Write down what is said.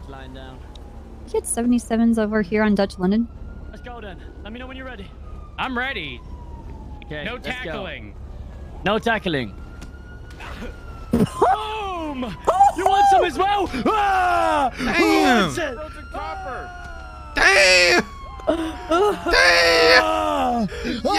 lying down. Get 77s over here on Dutch London. Let's go then. Let me know when you're ready. I'm ready. Okay. No tackling. No tackling. Boom! You want some as well? Ah! Damn! Frozen copper. Damn! Damn!